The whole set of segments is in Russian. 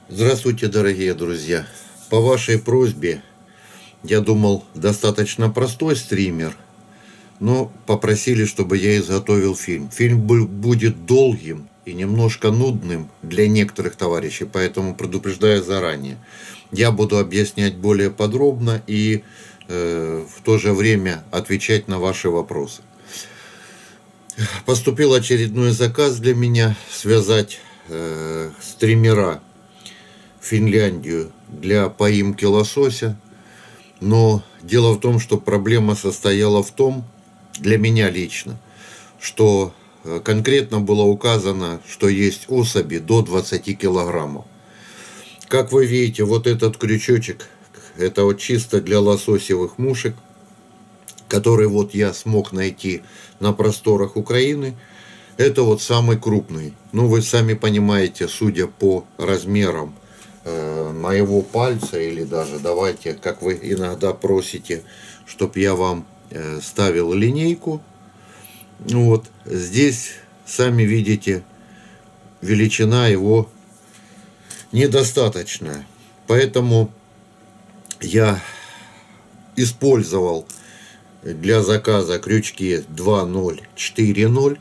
Здравствуйте, дорогие друзья! По вашей просьбе я думал достаточно простой стример, но попросили, чтобы я изготовил фильм. Фильм будет долгим и немножко нудным для некоторых товарищей, поэтому предупреждаю заранее. Я буду объяснять более подробно и в то же время отвечать на ваши вопросы. Поступил очередной заказ для меня связать стримера в Финляндию для поимки лосося. Но дело в том, что проблема состояла в том, для меня лично, что конкретно было указано, что есть особи до 20 килограммов. Как вы видите, вот этот крючочек, это вот чисто для лососевых мушек, который вот я смог найти на просторах Украины. Это вот самый крупный. Ну, вы сами понимаете, судя по размерам моего пальца, или даже давайте, как вы иногда просите, чтоб я вам ставил линейку. Вот здесь, сами видите, величина его недостаточная. Поэтому я использовал для заказа крючки 2.0, 4.0.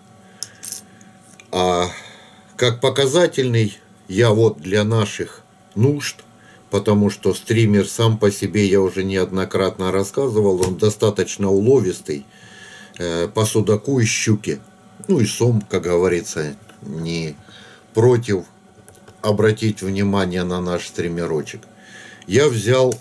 А как показательный я вот для наших нужд, потому что стример сам по себе, я уже неоднократно рассказывал, он достаточно уловистый по судаку и щуке. Ну и сом, как говорится, не против обратить внимание на наш стримерочек. Я взял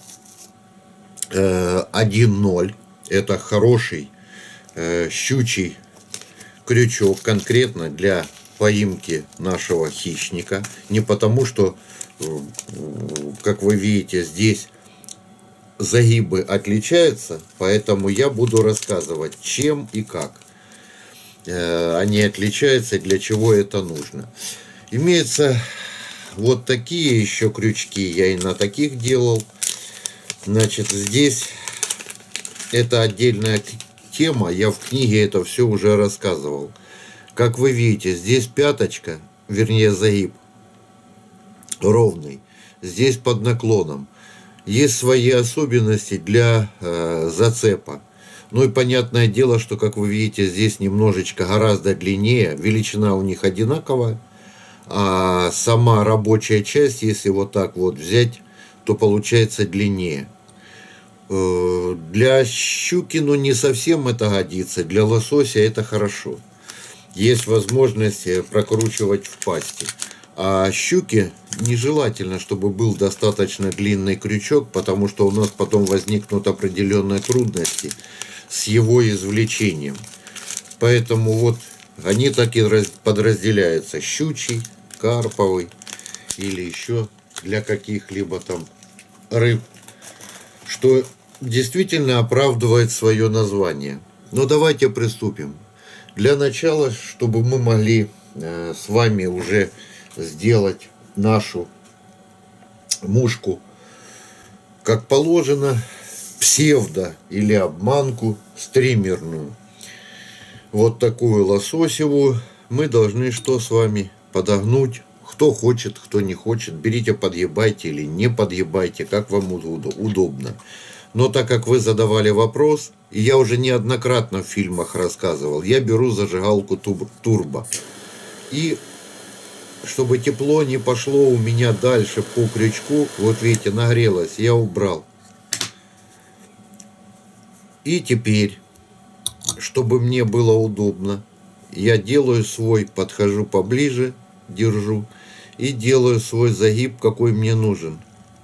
1.0, это хороший щучий крючок, конкретно для поимки нашего хищника. Не потому, что, как вы видите, здесь загибы отличаются, поэтому я буду рассказывать, чем и как они отличаются и для чего это нужно. Имеются вот такие еще крючки, я и на таких делал. Значит, здесь это отдельная тема, я в книге это все уже рассказывал. Как вы видите, здесь пяточка, вернее загиб ровный, здесь под наклоном. Есть свои особенности для зацепа. Ну и понятное дело, что, как вы видите, здесь немножечко гораздо длиннее, величина у них одинаковая, а сама рабочая часть, если вот так вот взять, то получается длиннее. Для щуки, ну, не совсем это годится, для лосося это хорошо. Есть возможность прокручивать в пасти. А щуке нежелательно, чтобы был достаточно длинный крючок, потому что у нас потом возникнут определенные трудности с его извлечением. Поэтому вот они так и подразделяются: щучий, карповый или еще для каких-либо там рыб, что действительно оправдывает свое название. Но давайте приступим. Для начала, чтобы мы могли с вами уже сделать нашу мушку как положено, псевдо или обманку стримерную, вот такую лососевую, мы должны что с вами подогнуть. Кто хочет, кто не хочет, берите, подъебайте или не подъебайте, как вам удобно. Но так как вы задавали вопрос, и я уже неоднократно в фильмах рассказывал, я беру зажигалку турбо. И чтобы тепло не пошло у меня дальше по крючку, вот видите, нагрелось, я убрал. И теперь, чтобы мне было удобно, я делаю свой, подхожу поближе, держу, и делаю свой загиб, какой мне нужен.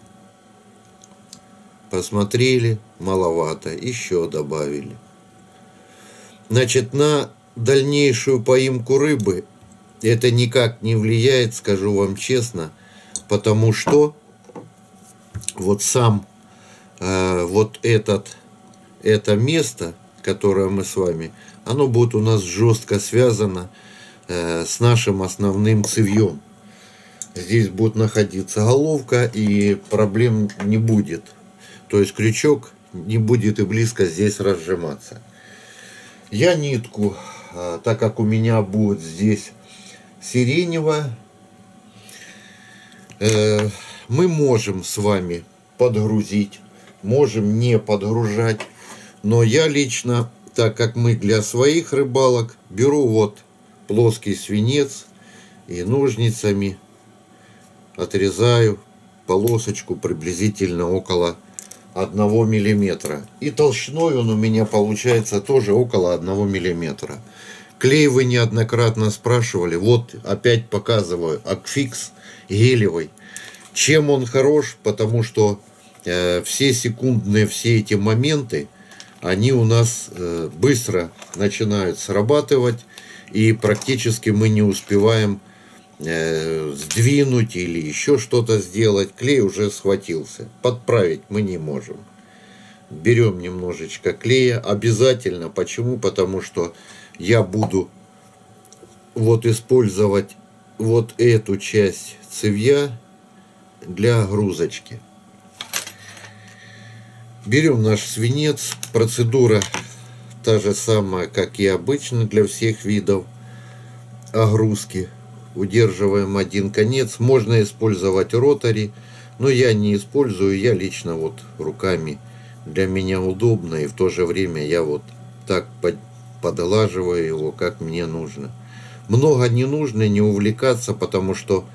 Посмотрели, маловато, еще добавили. Значит, на дальнейшую поимку рыбы это никак не влияет, скажу вам честно, потому что вот сам вот это место, которое мы с вами, оно будет у нас жестко связано с нашим основным цевьем. Здесь будет находиться головка, и проблем не будет. То есть крючок не будет и близко здесь разжиматься. Я нитку, так как у меня будет здесь сиреневая, мы можем с вами подгрузить, можем не подгружать. Но я лично, так как мы для своих рыбалок, беру вот плоский свинец и ножницами отрезаю полосочку приблизительно около 1 миллиметра. И толщиной он у меня получается тоже около 1 миллиметра. Клей вы неоднократно спрашивали. Вот опять показываю. Акфикс гелевый. Чем он хорош? Потому что все секундные, все эти моменты, они у нас быстро начинают срабатывать. И практически мы не успеваем сдвинуть или еще что-то сделать. Клей уже схватился. Подправить мы не можем. Берем немножечко клея. Обязательно. Почему? Потому что я буду вот использовать вот эту часть цевья для грузочки. Берем наш свинец. Процедура та же самая, как и обычно для всех видов огрузки. Удерживаем один конец. Можно использовать ротари, но я не использую. Я лично вот руками. Для меня удобно, и в то же время я вот так подлаживаю его, как мне нужно. Много не нужно, не увлекаться, потому что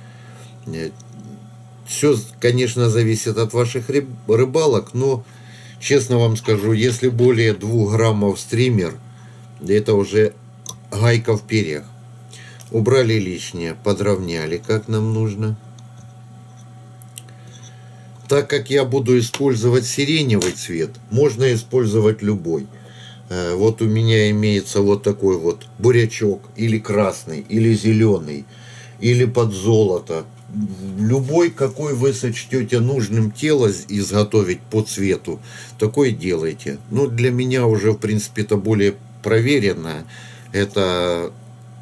все, конечно, зависит от ваших рыбалок, но, честно вам скажу, если более 2 граммов стример, это уже гайка в перьях. Убрали лишнее, подровняли, как нам нужно. Так как я буду использовать сиреневый цвет, можно использовать любой. Вот у меня имеется вот такой вот бурячок, или красный, или зеленый, или под золото. Любой, какой вы сочтете нужным тело изготовить по цвету, такой делайте. Но для меня уже, в принципе, это более проверено. Это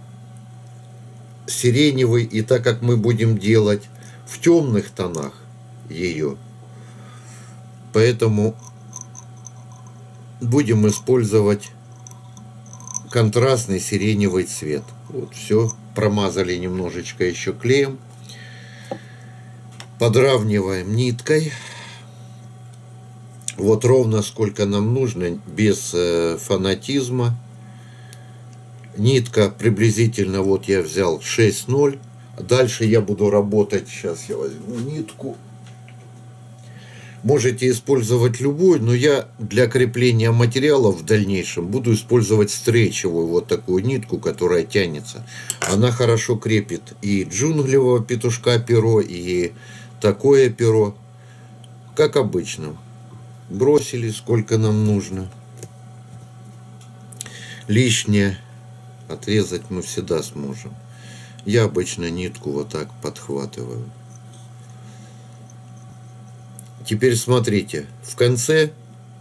сиреневый, и так как мы будем делать в темных тонах ее, поэтому будем использовать контрастный сиреневый цвет. Вот все, промазали немножечко еще клеем, подравниваем ниткой, вот ровно сколько нам нужно, без фанатизма. Нитка приблизительно, вот я взял 6,0. Дальше я буду работать, сейчас я возьму нитку. Можете использовать любую, но я для крепления материалов в дальнейшем буду использовать стрейчевую, вот такую нитку, которая тянется. Она хорошо крепит и джунглевого петушка перо, и такое перо, как обычно. Бросили, сколько нам нужно. Лишнее отрезать мы всегда сможем. Я обычно нитку вот так подхватываю. Теперь смотрите, в конце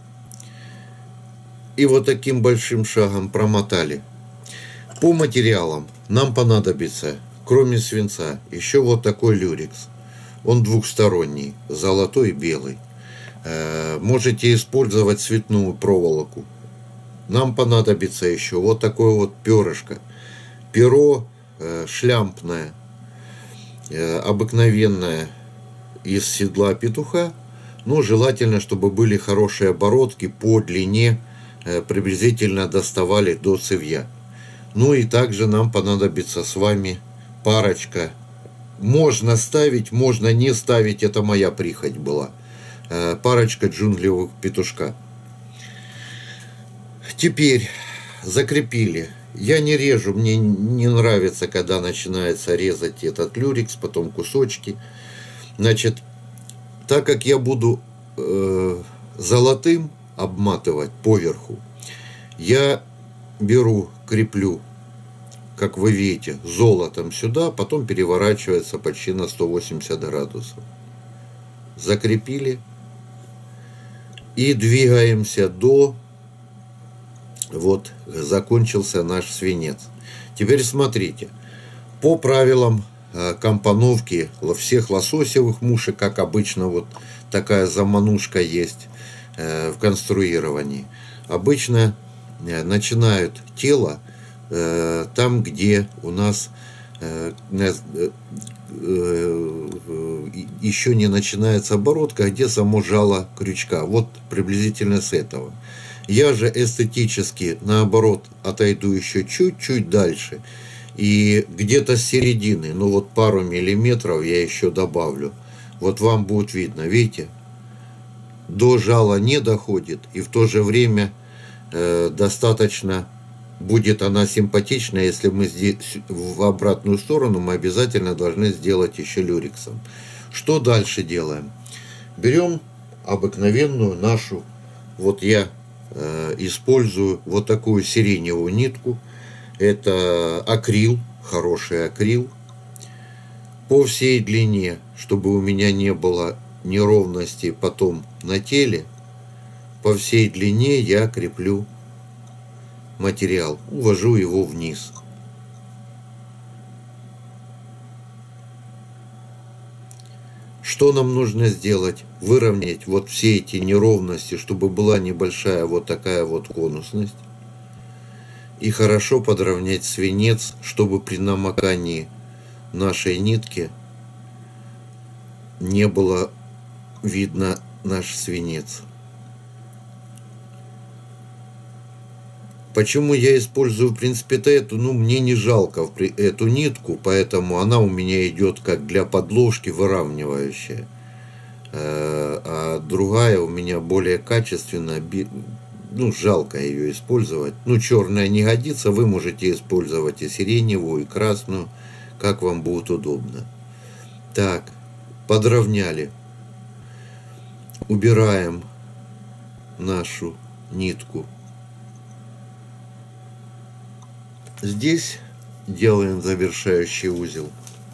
и вот таким большим шагом промотали. По материалам нам понадобится, кроме свинца, еще вот такой люрекс. Он двухсторонний, золотой и белый. Можете использовать цветную проволоку. Нам понадобится еще вот такое вот перышко. Перо шлямпное, обыкновенное, из седла петуха. Но желательно, чтобы были хорошие оборотки по длине, приблизительно доставали до цевья. Ну и также нам понадобится с вами парочка. Можно ставить, можно не ставить, это моя прихоть была. Парочка джунглевых петушка. Теперь закрепили. Я не режу, мне не нравится, когда начинается резать этот люрекс, потом кусочки. Значит, так как я буду золотым обматывать поверху, я беру, креплю, как вы видите, золотом сюда, потом переворачивается почти на 180 градусов. Закрепили и двигаемся до... Вот, закончился наш свинец. Теперь смотрите, по правилам компоновки всех лососевых мушек, как обычно, вот такая заманушка есть в конструировании. Обычно начинают тело там, где у нас еще не начинается оборотка, где само жало крючка. Вот приблизительно с этого. Я же эстетически, наоборот, отойду еще чуть-чуть дальше. И где-то с середины, ну вот пару миллиметров я еще добавлю. Вот вам будет видно, видите? До жала не доходит, и в то же время достаточно будет она симпатична, если мы здесь в обратную сторону мы обязательно должны сделать еще люрексом. Что дальше делаем? Берем обыкновенную нашу, вот я использую вот такую сиреневую нитку. Это акрил, хороший акрил. По всей длине, чтобы у меня не было неровностей потом на теле, по всей длине я креплю материал, увожу его вниз. Что нам нужно сделать? Выровнять вот все эти неровности, чтобы была небольшая вот такая вот конусность. И хорошо подровнять свинец, чтобы при намокании нашей нитки не было видно наш свинец. Почему я использую, в принципе-то, эту, ну, мне не жалко эту нитку, поэтому она у меня идет как для подложки выравнивающая. А другая у меня более качественная, ну, жалко ее использовать. Ну, черная не годится, вы можете использовать и сиреневую, и красную, как вам будет удобно. Так, подровняли. Убираем нашу нитку. Здесь делаем завершающий узел.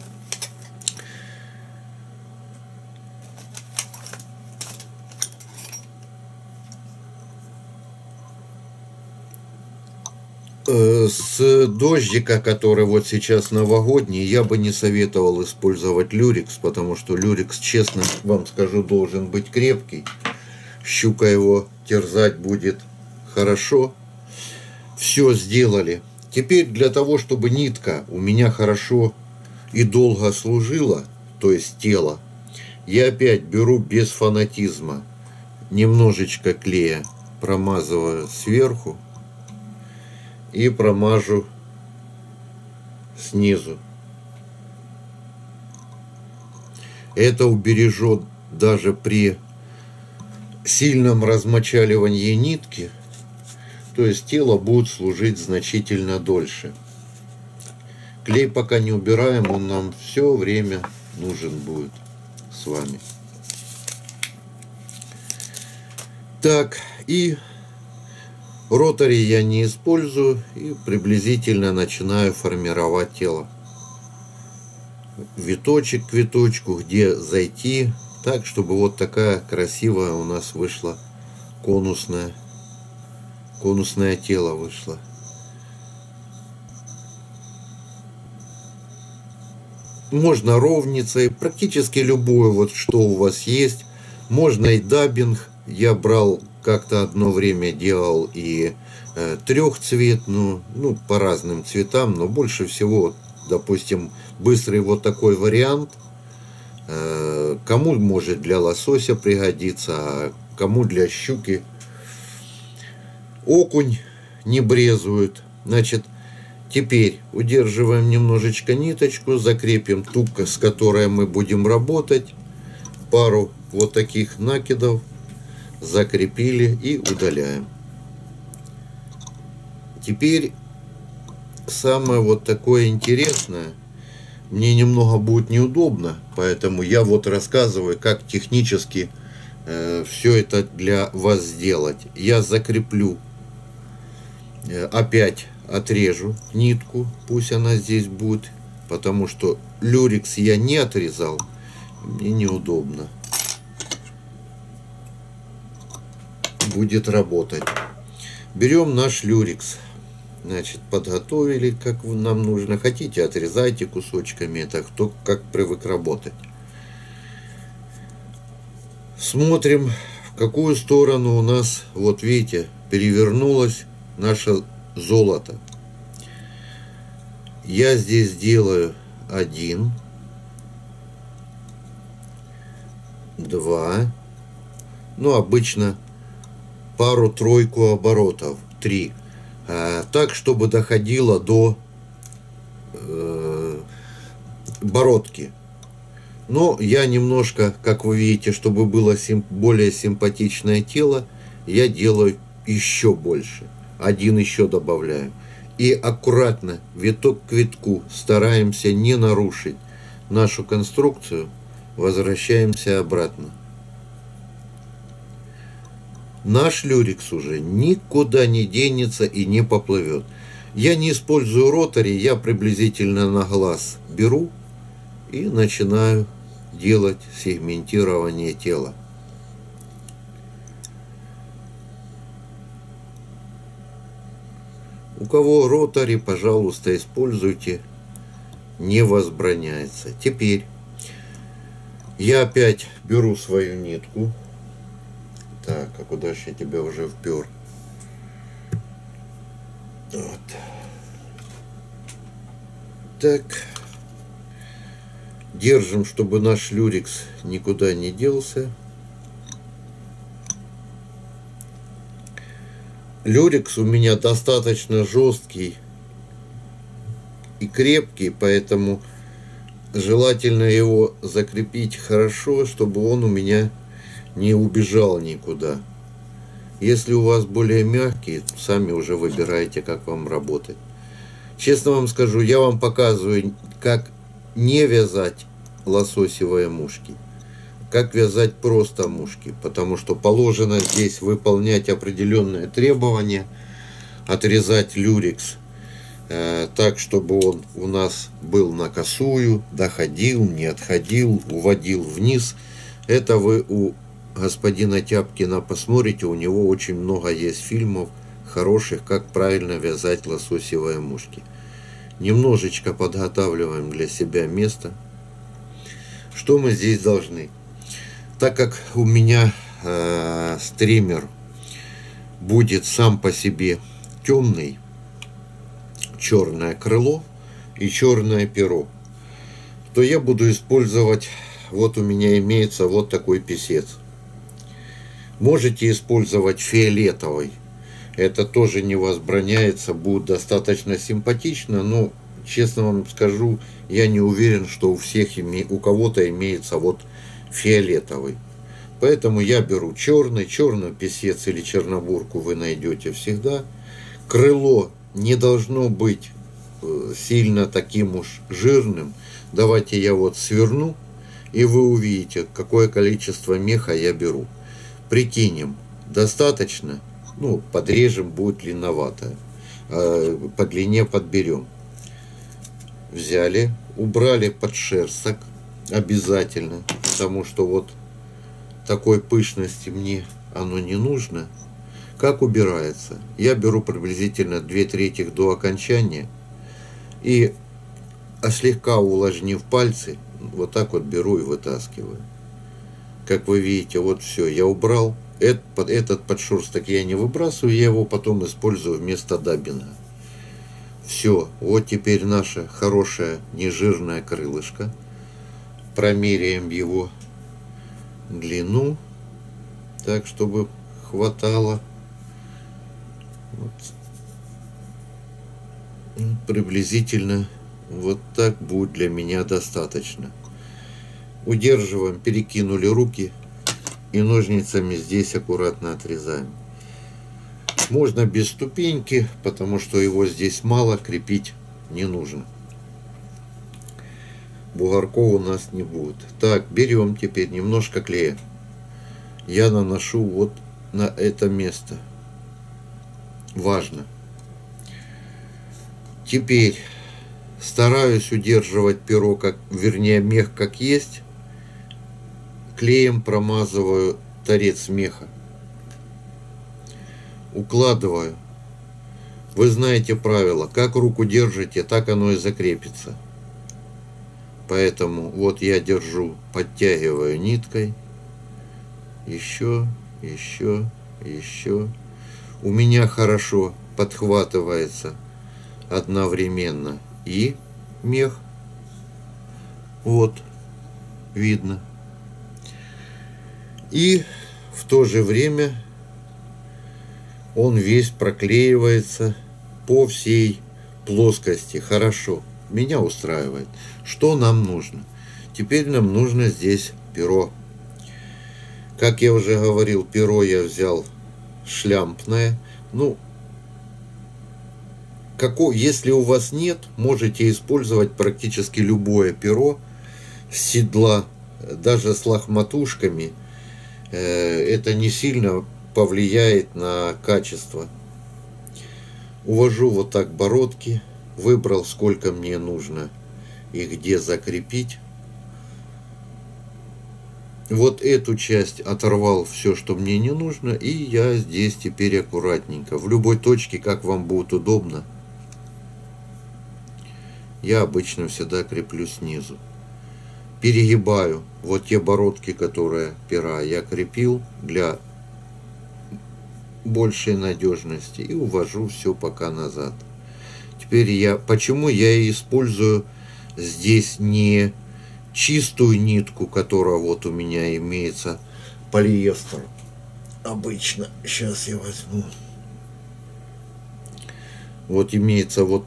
С дождика, который вот сейчас новогодний, я бы не советовал использовать люрекс, потому что люрекс, честно вам скажу, должен быть крепкий. Щука его терзать будет хорошо. Все сделали. Теперь для того, чтобы нитка у меня хорошо и долго служила, то есть тело, я опять беру без фанатизма немножечко клея, промазываю сверху и промажу снизу. Это убережет даже при сильном размочаливании нитки. То есть тело будет служить значительно дольше. Клей пока не убираем, он нам все время нужен будет с вами. Так, и ротори я не использую, и приблизительно начинаю формировать тело. Виточек к виточку, где зайти, так, чтобы вот такая красивая у нас вышла конусное тело вышло. Можно ровницей, практически любое, вот что у вас есть. Можно и даббинг. Я брал как-то одно время, делал и трехцветную, ну, по разным цветам, но больше всего, допустим, быстрый вот такой вариант. Кому может для лосося пригодиться, а кому для щуки. Окунь не брезует. Значит, теперь удерживаем немножечко ниточку, закрепим ту, с которой мы будем работать. Пару вот таких накидов закрепили и удаляем. Теперь самое вот такое интересное. Мне немного будет неудобно, поэтому я вот рассказываю, как технически все это для вас сделать. Я закреплю, опять отрежу нитку, пусть она здесь будет, потому что люрекс я не отрезал, мне неудобно будет работать. Берем наш люрекс, значит, подготовили, как нам нужно. Хотите, отрезайте кусочками, это кто как привык работать. Смотрим, в какую сторону у нас, вот видите, перевернулось наше золото. Я здесь делаю один, 2. Ну, обычно пару-тройку оборотов. 3. Так, чтобы доходило до бородки. Но я немножко, как вы видите, чтобы было более симпатичное тело, я делаю еще больше. 1 еще добавляю. И аккуратно, виток к витку, стараемся не нарушить нашу конструкцию. Возвращаемся обратно. Наш люрикс уже никуда не денется и не поплывет. Я не использую ротори, я приблизительно на глаз беру и начинаю делать сегментирование тела. У кого ротори, пожалуйста, используйте, не возбраняется. Теперь я опять беру свою нитку. Так, а куда же я тебя уже впер? Вот. Так. Держим, чтобы наш люрикс никуда не делся. Люрикс у меня достаточно жесткий и крепкий, поэтому желательно его закрепить хорошо, чтобы он у меня не убежал никуда. Если у вас более мягкий, сами уже выбираете, как вам работать. Честно вам скажу, я вам показываю, как не вязать лососевые мушки, как вязать просто мушки, потому что положено здесь выполнять определенные требования, отрезать люрикс так, чтобы он у нас был на косую, доходил, не отходил, уводил вниз. Это вы у господина Тяпкина посмотрите, у него очень много есть фильмов хороших, как правильно вязать лососевые мушки. Немножечко подготавливаем для себя место. Что мы здесь должны? Так как у меня стример будет сам по себе темный, черное крыло и черное перо, то я буду использовать, вот у меня имеется вот такой писец. Можете использовать фиолетовый. Это тоже не возбраняется, будет достаточно симпатично, но, честно вам скажу, я не уверен, что у кого-то имеется вот фиолетовый. Поэтому я беру черный писец или чернобурку вы найдете всегда. Крыло не должно быть сильно таким уж жирным. Давайте я вот сверну, и вы увидите, какое количество меха я беру. Прикинем, достаточно. Ну, подрежем, будет длинновато. По длине подберем. Взяли, убрали подшерсток обязательно, потому что вот такой пышности мне оно не нужно. Как убирается? Я беру приблизительно 2/3 до окончания и, слегка увлажнив пальцы, вот так вот беру и вытаскиваю. Как вы видите, вот все, я убрал. Этот подшерсток я не выбрасываю, я его потом использую вместо даббинга. Все, вот теперь наше хорошее нежирное крылышко. Промеряем его длину, так, чтобы хватало. Вот. Приблизительно вот так будет для меня достаточно. Удерживаем, перекинули руки и ножницами здесь аккуратно отрезаем. Можно без ступеньки, потому что его здесь мало, крепить не нужно. Бугорков у нас не будет. Так, берем теперь немножко клея. Я наношу вот на это место. Важно. Теперь стараюсь удерживать перо, вернее мех как есть. Клеем промазываю торец меха. Укладываю. Вы знаете правило. Как руку держите, так оно и закрепится. Поэтому вот я держу, подтягиваю ниткой. Еще. У меня хорошо подхватывается одновременно и мех. Вот, видно. И в то же время он весь проклеивается по всей плоскости. Хорошо. Меня устраивает. Что нам нужно? Теперь нам нужно здесь перо. Как я уже говорил, перо я взял шлямпное. Ну, если у вас нет, можете использовать практически любое перо с седла, даже с лохматушками. Это не сильно повлияет на качество. Увожу вот так бородки. Выбрал, сколько мне нужно и где закрепить. Вот эту часть оторвал все, что мне не нужно. И я здесь теперь аккуратненько. В любой точке, как вам будет удобно. Я обычно всегда креплю снизу. Перегибаю. Вот те бородки, которые пера я крепил для большей надежности. И увожу все пока назад. Теперь почему я использую здесь не чистую нитку, которая вот у меня имеется, полиэстер. Обычно. Сейчас я возьму. Вот имеется вот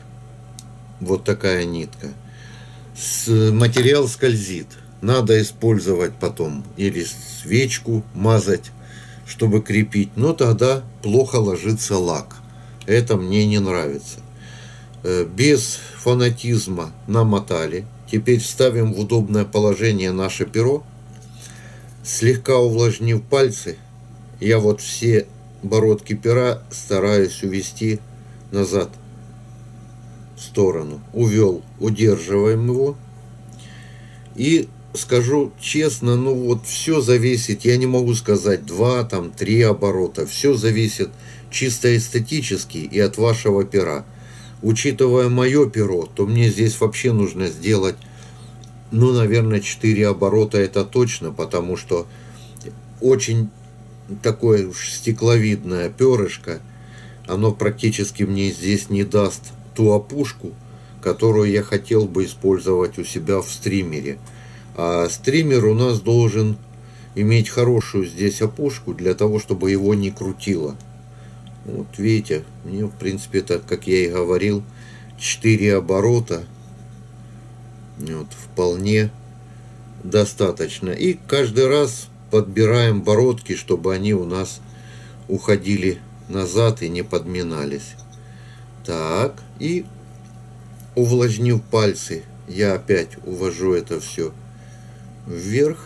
такая нитка. Материал скользит. Надо использовать потом или свечку мазать, чтобы крепить. Но тогда плохо ложится лак. Это мне не нравится. Без фанатизма намотали. Теперь ставим в удобное положение наше перо. Слегка увлажнив пальцы, я вот все бородки пера стараюсь увести назад, в сторону. Увел, удерживаем его. И скажу честно, ну вот все зависит, я не могу сказать 2, 3 оборота. Все зависит чисто эстетически и от вашего пера. Учитывая мое перо, то мне здесь вообще нужно сделать, ну, наверное, 4 оборота, это точно, потому что очень такое уж стекловидное перышко, оно практически мне здесь не даст ту опушку, которую я хотел бы использовать у себя в стримере. А стример у нас должен иметь хорошую здесь опушку для того, чтобы его не крутило. Вот видите, мне в принципе это, как я и говорил, 4 оборота вот, вполне достаточно. И каждый раз подбираем бородки, чтобы они у нас уходили назад и не подминались. Так, и увлажнив пальцы, я опять увожу это все вверх,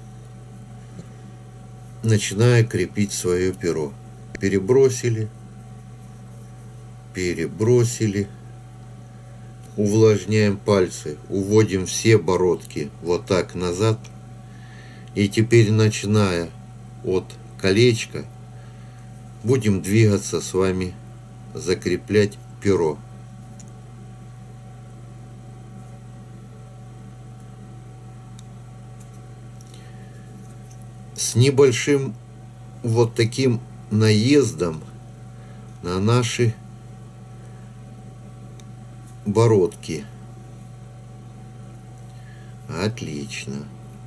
начинаю крепить свое перо. Перебросили, увлажняем пальцы, уводим все бородки вот так назад. И теперь, начиная от колечка, будем двигаться с вами, закреплять перо. С небольшим вот таким наездом на наши бородки. Отлично.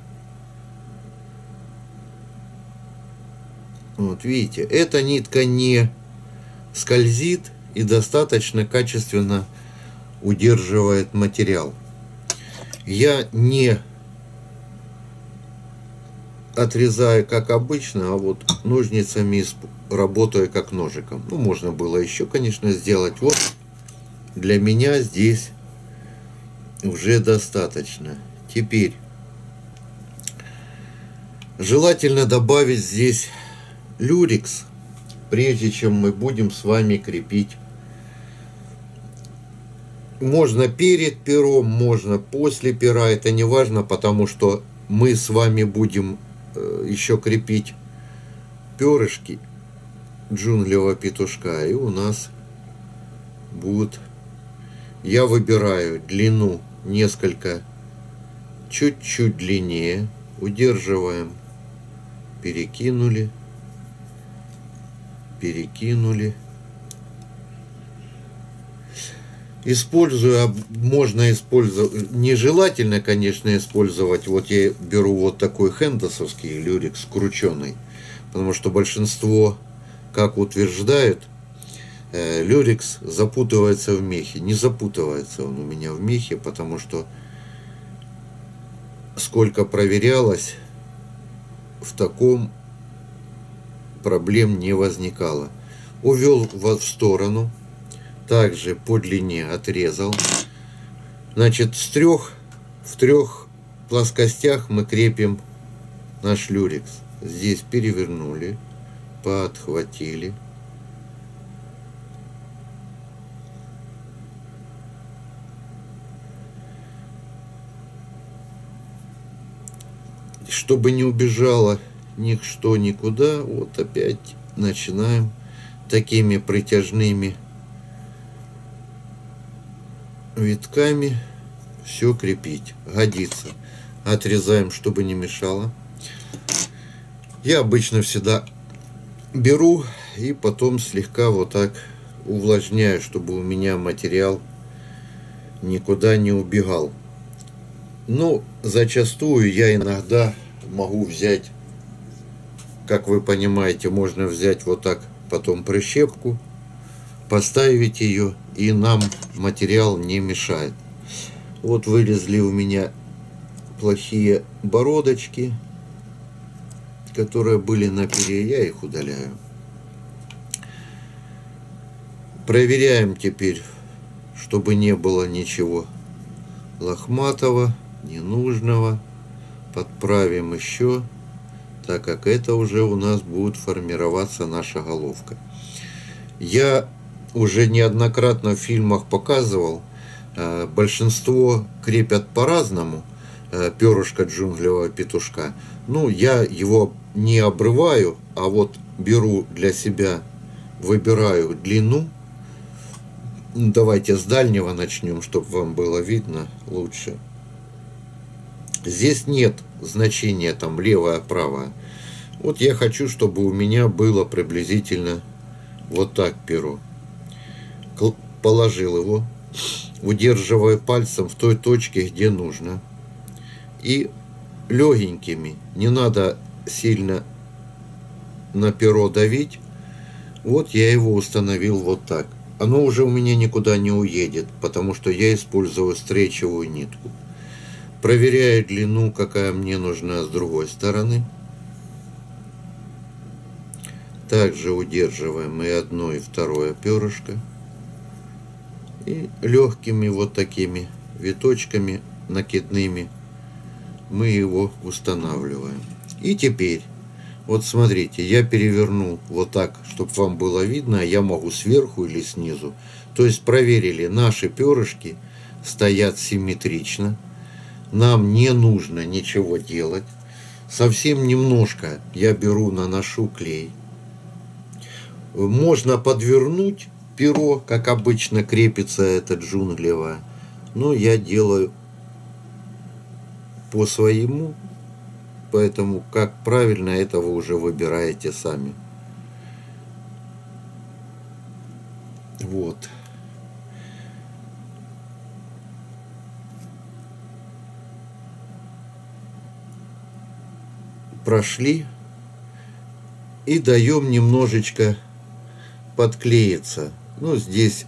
Вот видите, эта нитка не скользит и достаточно качественно удерживает материал. Я не отрезаю как обычно, а вот ножницами работаю как ножиком. Ну, можно было еще, конечно, сделать. Вот для меня здесь уже достаточно. Теперь желательно добавить здесь люрикс, прежде чем мы будем с вами крепить. Можно перед пером, можно после пера, это не важно, потому что мы с вами будем еще крепить перышки джунглевого петушка, и у нас будет, я выбираю длину несколько, чуть-чуть длиннее, удерживаем, перекинули, Использую, можно использовать, нежелательно, конечно, использовать, вот я беру вот такой хендесовский люрикс крученый, потому что большинство, как утверждают, люрикс запутывается в мехе. Не запутывается он у меня в мехе, потому что сколько проверялось, в таком проблем не возникало. Увел в сторону. Также по длине отрезал. Значит, в трех плоскостях мы крепим наш люрикс. Здесь перевернули, подхватили. Чтобы не убежало ничто никуда, вот опять начинаем такими притяжными витками все крепить. Годится. Отрезаем, чтобы не мешало. Я обычно всегда беру и потом слегка вот так увлажняю, чтобы у меня материал никуда не убегал. Но зачастую я иногда могу взять, как вы понимаете, можно взять вот так потом прищепку, поставить ее, и нам материал не мешает. Вот вылезли у меня плохие бородочки, которые были на перья, я их удаляю. Проверяем теперь, чтобы не было ничего лохматого, ненужного. Подправим еще, так как это уже у нас будет формироваться наша головка. Я уже неоднократно в фильмах показывал, большинство крепят по-разному перышко джунглевого петушка. Ну, я его не обрываю, а вот беру для себя, выбираю длину. Давайте с дальнего начнем, чтобы вам было видно лучше. Здесь нет значения там левое, правое. Вот я хочу, чтобы у меня было приблизительно вот так перо. Положил его, удерживая пальцем в той точке, где нужно. И легенькими, не надо сильно на перо давить. Вот я его установил вот так. Оно уже у меня никуда не уедет, потому что я использую стречевую нитку. Проверяю длину, какая мне нужна с другой стороны. Также удерживаем и одно, и второе перышко. И легкими вот такими виточками накидными мы его устанавливаем. И теперь, вот смотрите, я перевернул вот так, чтобы вам было видно. Я могу сверху или снизу. То есть проверили, наши перышки стоят симметрично. Нам не нужно ничего делать. Совсем немножко я беру, наношу клей. Можно подвернуть перо, как обычно крепится это джунглевое. Но я делаю по своему. Поэтому как правильно, это вы уже выбираете сами. Вот. Прошли и даем немножечко подклеиться. Ну, здесь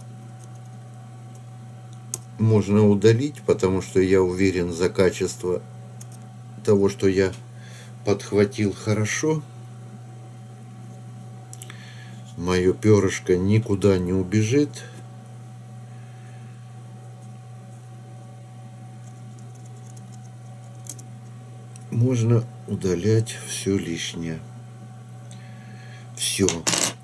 можно удалить, потому что я уверен за качество того, что я подхватил хорошо. Мое перышко никуда не убежит. Можно удалять все лишнее. Все.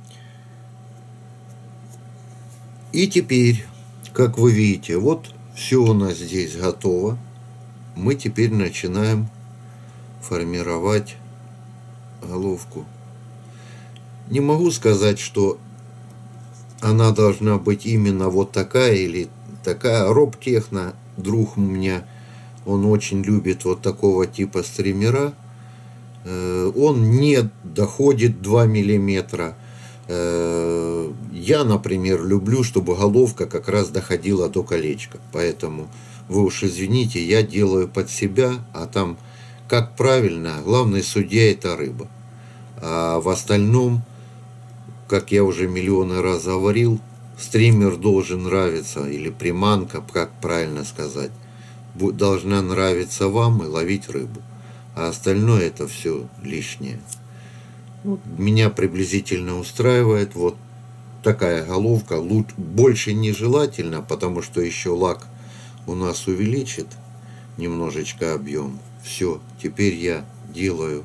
И теперь, как вы видите, вот все у нас здесь готово. Мы теперь начинаем формировать головку. Не могу сказать, что она должна быть именно вот такая или такая. Роб Техно, друг у меня, он очень любит вот такого типа стримера. Он не доходит 2 миллиметра. Я, например, люблю, чтобы головка как раз доходила до колечка. Поэтому вы уж извините, я делаю под себя, а там как правильно, главный судья – это рыба. А в остальном, как я уже миллионы раз говорил, стример должен нравиться, или приманка, как правильно сказать, должна нравиться вам и ловить рыбу. А остальное это все лишнее. Меня приблизительно устраивает вот такая головка. Больше нежелательно, потому что еще лак у нас увеличит немножечко объем. Все, теперь я делаю.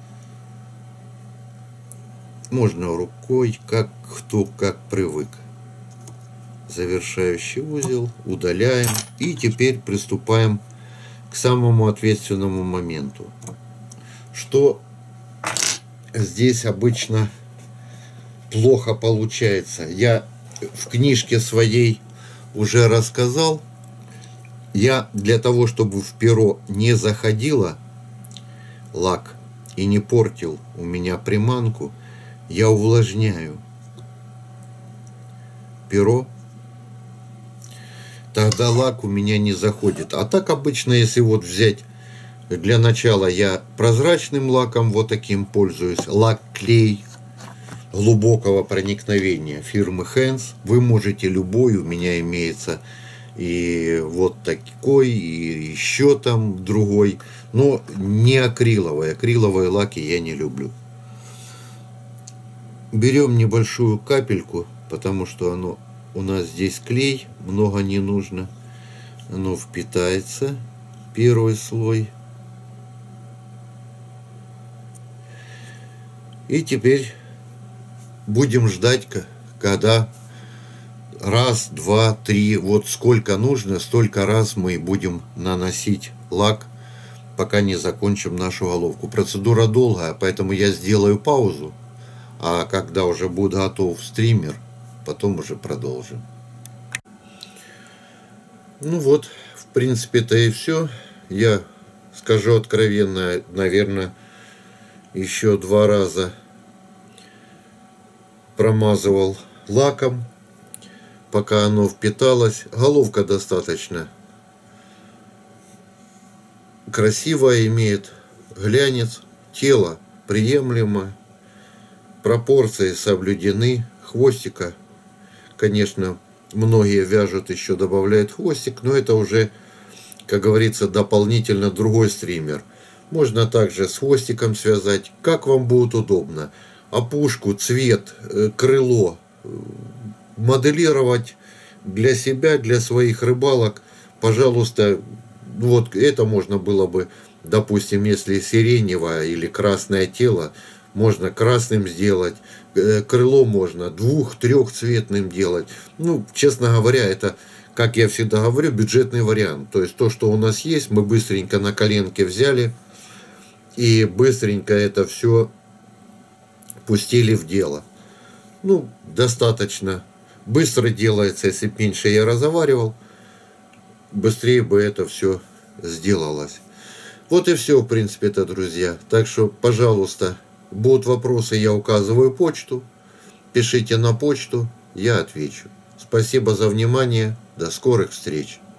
Можно рукой, как кто как привык. Завершающий узел, удаляем. И теперь приступаем к самому ответственному моменту. Что здесь обычно плохо получается. Я в книжке своей уже рассказал. Я для того, чтобы в перо не заходило лак и не портил у меня приманку, я увлажняю перо. Тогда лак у меня не заходит. А так обычно, если вот взять, для начала я прозрачным лаком вот таким пользуюсь. Лак-клей глубокого проникновения фирмы Hands. Вы можете любой, у меня имеется и вот такой, и еще там другой. Но не акриловый. Акриловые лаки я не люблю. Берем небольшую капельку, потому что оно у нас здесь клей, много не нужно. Оно впитается, первый слой. И теперь будем ждать, когда раз, два, три, вот сколько нужно, столько раз мы будем наносить лак, пока не закончим нашу головку. Процедура долгая, поэтому я сделаю паузу, а когда уже будет готов стример, потом уже продолжим. Ну вот, в принципе-то и все. Я скажу откровенно, наверное, еще 2 раза промазывал лаком, пока оно впиталось. Головка достаточно красивая, имеет глянец, тело приемлемо, пропорции соблюдены, хвостика, конечно, многие вяжут, еще добавляют хвостик, но это уже, как говорится, дополнительно другой стример. Можно также с хвостиком связать, как вам будет удобно. Опушку, цвет, крыло моделировать для себя, для своих рыбалок, пожалуйста. Вот это можно было бы, допустим, если сиреневое или красное тело, можно красным сделать, крыло можно 2-3-цветным делать. Ну, честно говоря, это, как я всегда говорю, бюджетный вариант. То есть то, что у нас есть, мы быстренько на коленке взяли и быстренько это все пустили в дело. Ну, достаточно быстро делается, если бы меньше я разговаривал, быстрее бы это все сделалось. Вот и все, в принципе-то, друзья. Так что, пожалуйста, будут вопросы, я указываю почту. Пишите на почту, я отвечу. Спасибо за внимание. До скорых встреч.